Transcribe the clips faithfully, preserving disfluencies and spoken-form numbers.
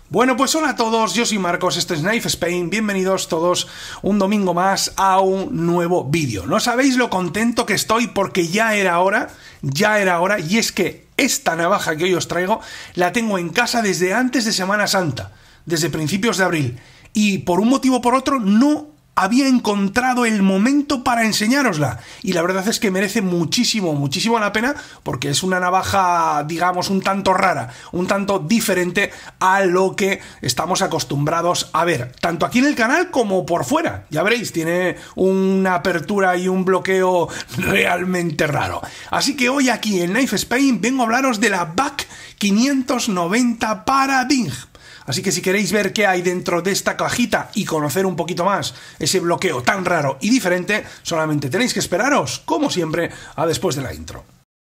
Bueno, pues hola a todos, yo soy Marcos, esto es Knife Spain, bienvenidos todos un domingo más a un nuevo vídeo. No sabéis lo contento que estoy porque ya era hora, ya era hora, y es que esta navaja que hoy os traigo la tengo en casa desde antes de Semana Santa, desde principios de abril, y por un motivo o por otro no había encontrado el momento para enseñárosla, y la verdad es que merece muchísimo, muchísimo la pena, porque es una navaja, digamos, un tanto rara, un tanto diferente a lo que estamos acostumbrados a ver, tanto aquí en el canal como por fuera. Ya veréis, tiene una apertura y un bloqueo realmente raro. Así que hoy aquí en Knife Spain vengo a hablaros de la B A C quinientos noventa Paradigm. Así que si queréis ver qué hay dentro de esta cajita y conocer un poquito más ese bloqueo tan raro y diferente, solamente tenéis que esperaros, como siempre, a después de la intro.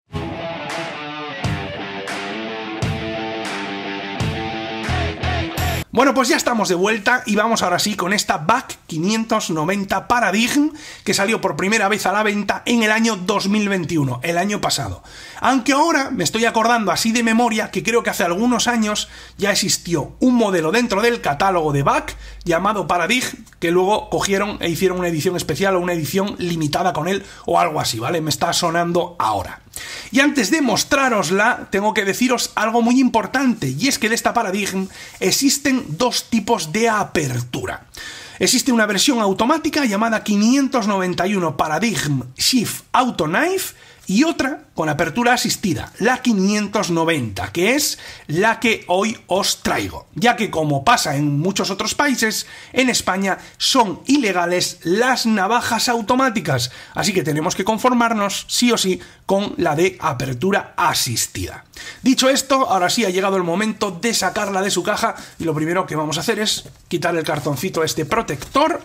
Bueno, pues ya estamos de vuelta y vamos ahora sí con esta B A C quinientos noventa Paradigm que salió por primera vez a la venta en el año dos mil veintiuno, el año pasado. Aunque ahora me estoy acordando así de memoria que creo que hace algunos años ya existió un modelo dentro del catálogo de B A C llamado Paradigm que luego cogieron e hicieron una edición especial o una edición limitada con él o algo así, ¿vale? Me está sonando ahora. Y antes de mostrarosla, tengo que deciros algo muy importante, y es que de esta Paradigm existen dos tipos de apertura. Existe una versión automática llamada quinientos noventa y uno Paradigm Shift Auto Knife y otra con apertura asistida, la quinientos noventa, que es la que hoy os traigo, ya que como pasa en muchos otros países, en España son ilegales las navajas automáticas, así que tenemos que conformarnos sí o sí con la de apertura asistida. Dicho esto, ahora sí ha llegado el momento de sacarla de su caja y lo primero que vamos a hacer es quitar el cartoncito este protector.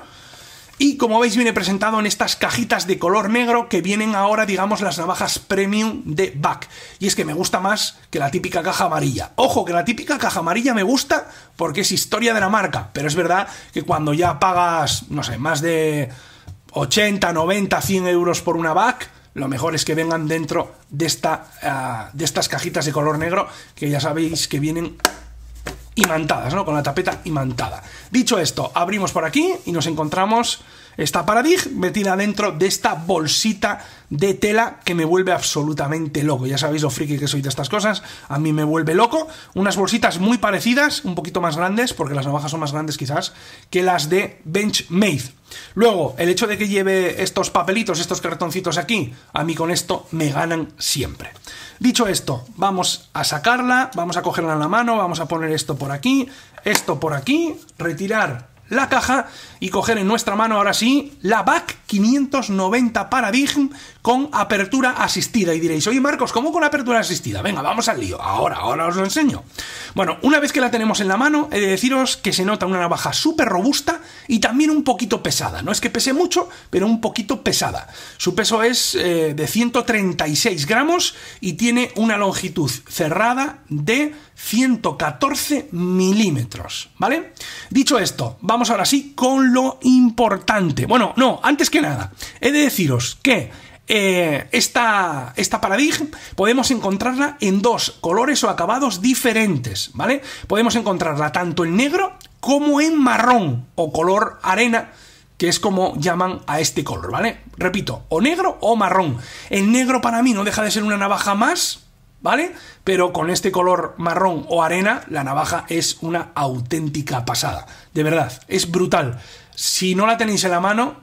Y como veis viene presentado en estas cajitas de color negro que vienen ahora, digamos, las navajas premium de B A C. Y es que me gusta más que la típica caja amarilla. Ojo, que la típica caja amarilla me gusta porque es historia de la marca. Pero es verdad que cuando ya pagas, no sé, más de ochenta, noventa, cien euros por una B A C, lo mejor es que vengan dentro de, esta, uh, de estas cajitas de color negro que ya sabéis que vienen imantadas, ¿no? Con la tapeta imantada. Dicho esto, abrimos por aquí y nos encontramos esta Paradigm metida dentro de esta bolsita de tela que me vuelve absolutamente loco. Ya sabéis lo friki que soy de estas cosas, a mí me vuelve loco. Unas bolsitas muy parecidas, un poquito más grandes, porque las navajas son más grandes quizás, que las de Benchmade. Luego, el hecho de que lleve estos papelitos, estos cartoncitos aquí, a mí con esto me ganan siempre. Dicho esto, vamos a sacarla, vamos a cogerla en la mano, vamos a poner esto por aquí, esto por aquí, retirar la caja y coger en nuestra mano ahora sí la B A C quinientos noventa Paradigm con apertura asistida. Y diréis, oye Marcos, ¿cómo con apertura asistida? Venga, vamos al lío, ahora, ahora os lo enseño. Bueno, una vez que la tenemos en la mano, he de deciros que se nota una navaja súper robusta y también un poquito pesada. No es que pese mucho, pero un poquito pesada. Su peso es eh, de ciento treinta y seis gramos y tiene una longitud cerrada de ciento catorce milímetros, ¿vale? Dicho esto, vamos ahora sí con lo importante. Bueno, no, antes que nada, he de deciros que eh, esta, esta Paradigm podemos encontrarla en dos colores o acabados diferentes, ¿vale? Podemos encontrarla tanto en negro como en marrón o color arena, que es como llaman a este color, ¿vale? Repito, o negro o marrón. El negro para mí no deja de ser una navaja más, ¿vale? Pero con este color marrón o arena, la navaja es una auténtica pasada. De verdad, es brutal. Si no la tenéis en la mano,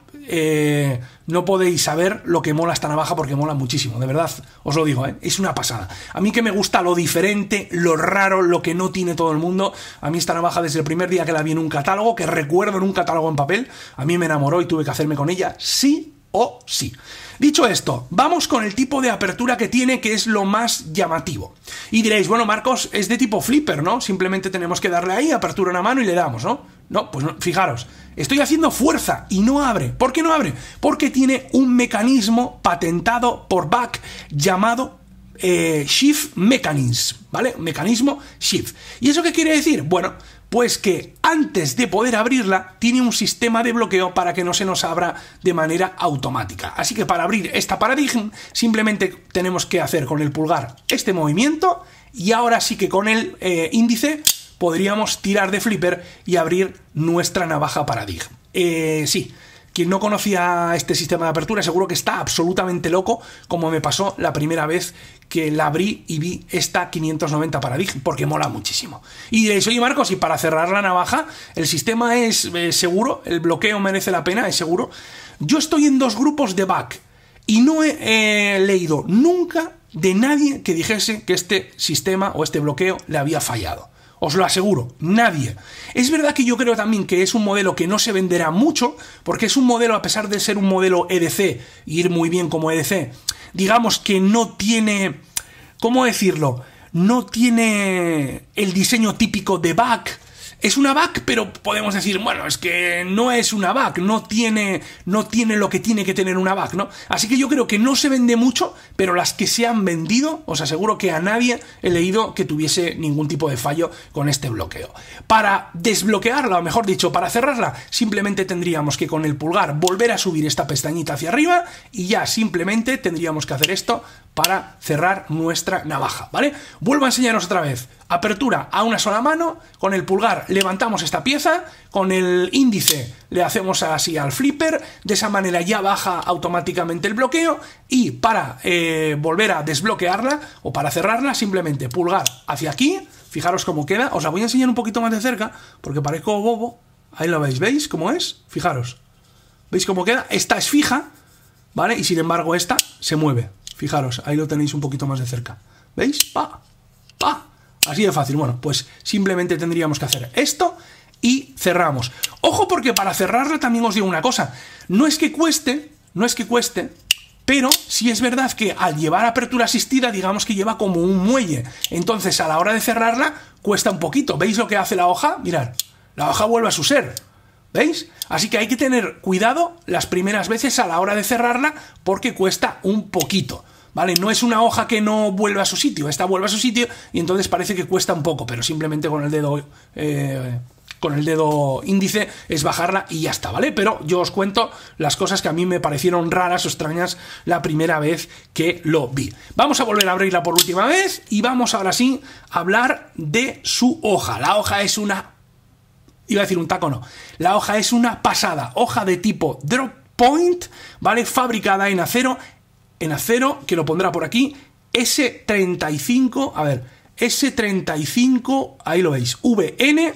eh, no podéis saber lo que mola esta navaja porque mola muchísimo. De verdad, os lo digo, ¿eh? Es una pasada. A mí que me gusta lo diferente, lo raro, lo que no tiene todo el mundo. A mí esta navaja desde el primer día que la vi en un catálogo, que recuerdo en un catálogo en papel, a mí me enamoró y tuve que hacerme con ella sí o sí. Dicho esto, vamos con el tipo de apertura que tiene, que es lo más llamativo. Y diréis, bueno Marcos, es de tipo flipper, ¿no? Simplemente tenemos que darle ahí, apertura una mano y le damos, ¿no? No, pues no, fijaros, estoy haciendo fuerza y no abre. ¿Por qué no abre? Porque tiene un mecanismo patentado por B A C llamado eh, Shift Mechanism, ¿vale? Mecanismo Shift. ¿Y eso qué quiere decir? Bueno, pues que antes de poder abrirla tiene un sistema de bloqueo para que no se nos abra de manera automática. Así que para abrir esta Paradigm simplemente tenemos que hacer con el pulgar este movimiento y ahora sí que con el eh, índice podríamos tirar de flipper y abrir nuestra navaja Paradigm. Eh, sí. Quien no conocía este sistema de apertura seguro que está absolutamente loco, como me pasó la primera vez que la abrí y vi esta quinientos noventa Paradigm, porque mola muchísimo. Y diréis, oye Marcos, y para cerrar la navaja, ¿el sistema es eh, seguro? ¿El bloqueo merece la pena? ¿Es seguro? Yo estoy en dos grupos de back y no he eh, leído nunca de nadie que dijese que este sistema o este bloqueo le había fallado. Os lo aseguro, nadie. Es verdad que yo creo también que es un modelo que no se venderá mucho, porque es un modelo, a pesar de ser un modelo E D C, y ir muy bien como E D C, digamos que no tiene, ¿cómo decirlo? No tiene el diseño típico de back. Es una back, pero podemos decir, bueno, es que no es una back, no tiene, no tiene lo que tiene que tener una back, ¿no? Así que yo creo que no se vende mucho, pero las que se han vendido, os aseguro que a nadie he leído que tuviese ningún tipo de fallo con este bloqueo. Para desbloquearla, o mejor dicho, para cerrarla, simplemente tendríamos que con el pulgar volver a subir esta pestañita hacia arriba y ya simplemente tendríamos que hacer esto para cerrar nuestra navaja, ¿vale? Vuelvo a enseñaros otra vez. Apertura a una sola mano, con el pulgar levantamos esta pieza, con el índice le hacemos así al flipper, de esa manera ya baja automáticamente el bloqueo y para eh, volver a desbloquearla o para cerrarla simplemente pulgar hacia aquí, fijaros cómo queda, os la voy a enseñar un poquito más de cerca porque parezco bobo, ahí lo veis, ¿veis cómo es? Fijaros, ¿veis cómo queda? Esta es fija, ¿vale? Y sin embargo esta se mueve, fijaros, ahí lo tenéis un poquito más de cerca, ¿veis? ¡Pa! ¡Pa! Así de fácil. Bueno, pues simplemente tendríamos que hacer esto y cerramos. Ojo, porque para cerrarla también os digo una cosa. No es que cueste, no es que cueste, pero sí es verdad que al llevar apertura asistida, digamos que lleva como un muelle. Entonces, a la hora de cerrarla, cuesta un poquito. ¿Veis lo que hace la hoja? Mirad, la hoja vuelve a su ser. ¿Veis? Así que hay que tener cuidado las primeras veces a la hora de cerrarla porque cuesta un poquito. ¿Vale? No es una hoja que no vuelve a su sitio, esta vuelve a su sitio y entonces parece que cuesta un poco, pero simplemente con el dedo eh, con el dedo índice es bajarla y ya está, ¿vale? Pero yo os cuento las cosas que a mí me parecieron raras o extrañas la primera vez que lo vi. Vamos a volver a abrirla por última vez y vamos ahora sí a hablar de su hoja. La hoja es una... iba a decir un taco, no. La hoja es una pasada, hoja de tipo drop point, ¿vale? Fabricada en acero en acero, que lo pondrá por aquí, ese treinta y cinco, a ver, ese treinta y cinco, ahí lo veis, V N,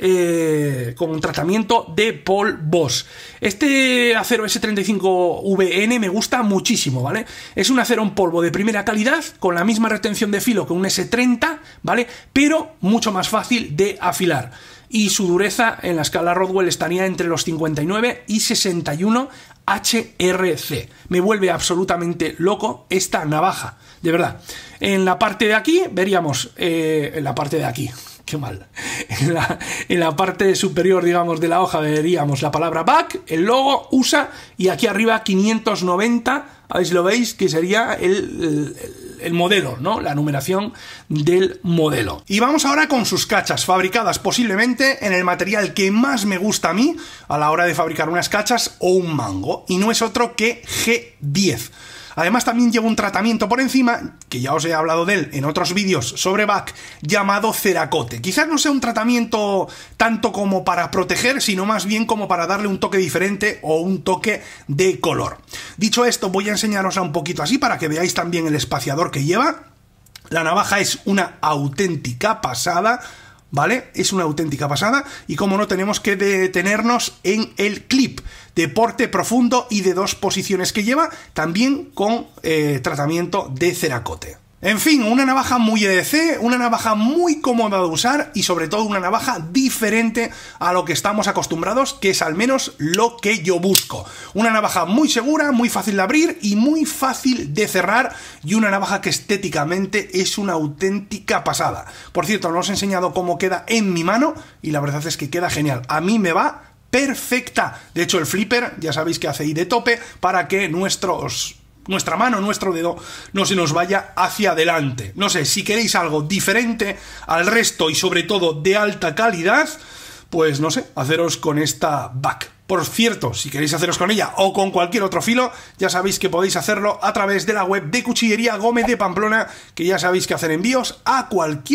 eh, con un tratamiento de Paul Boss. Este acero ese treinta y cinco V N me gusta muchísimo, ¿vale? Es un acero en polvo de primera calidad, con la misma retención de filo que un ese treinta, ¿vale? Pero mucho más fácil de afilar. Y su dureza en la escala Rodwell estaría entre los cincuenta y nueve y sesenta y uno H R C. Me vuelve absolutamente loco esta navaja, de verdad. En la parte de aquí veríamos, eh, en la parte de aquí, qué mal, en la, en la parte superior, digamos, de la hoja veríamos la palabra back, el logo, U S A y aquí arriba quinientos noventa, a ver si lo veis, que sería el, el, el modelo, ¿no? La numeración del modelo. Y vamos ahora con sus cachas, fabricadas posiblemente en el material que más me gusta a mí a la hora de fabricar unas cachas o un mango, y no es otro que G diez. Además también lleva un tratamiento por encima, que ya os he hablado de él en otros vídeos sobre back, llamado ceracote. Quizás no sea un tratamiento tanto como para proteger, sino más bien como para darle un toque diferente o un toque de color. Dicho esto, voy a enseñarosla un poquito así para que veáis también el espaciador que lleva. La navaja es una auténtica pasada, ¿vale? Es una auténtica pasada y como no tenemos que detenernos en el clip de porte profundo y de dos posiciones que lleva, también con eh, tratamiento de ceracote. En fin, una navaja muy E D C, una navaja muy cómoda de usar y sobre todo una navaja diferente a lo que estamos acostumbrados, que es al menos lo que yo busco. Una navaja muy segura, muy fácil de abrir y muy fácil de cerrar, y una navaja que estéticamente es una auténtica pasada. Por cierto, no os he enseñado cómo queda en mi mano y la verdad es que queda genial. A mí me va perfecta. De hecho, el flipper ya sabéis que hace ahí de tope para que nuestros... nuestra mano, nuestro dedo, no se nos vaya hacia adelante. No sé, si queréis algo diferente al resto y sobre todo de alta calidad, pues no sé, haceros con esta back. Por cierto, si queréis haceros con ella o con cualquier otro filo, ya sabéis que podéis hacerlo a través de la web de Cuchillería Gómez de Pamplona, que ya sabéis que hacen envíos a cualquier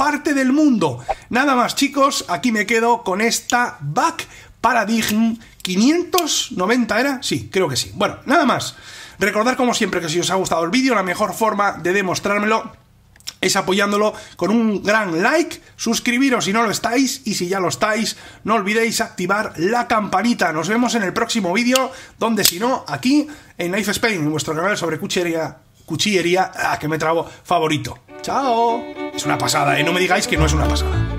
parte del mundo. Nada más, chicos, aquí me quedo con esta Back Paradigm quinientos noventa, ¿era? Sí, creo que sí. Bueno, nada más. Recordad como siempre que si os ha gustado el vídeo, la mejor forma de demostrármelo es apoyándolo con un gran like, suscribiros si no lo estáis y si ya lo estáis, no olvidéis activar la campanita. Nos vemos en el próximo vídeo, donde si no, aquí en Knife Spain, en vuestro canal sobre cuchillería, cuchillería, ah, que me trabo, favorito. ¡Chao! Es una pasada, ¿eh? No me digáis que no es una pasada.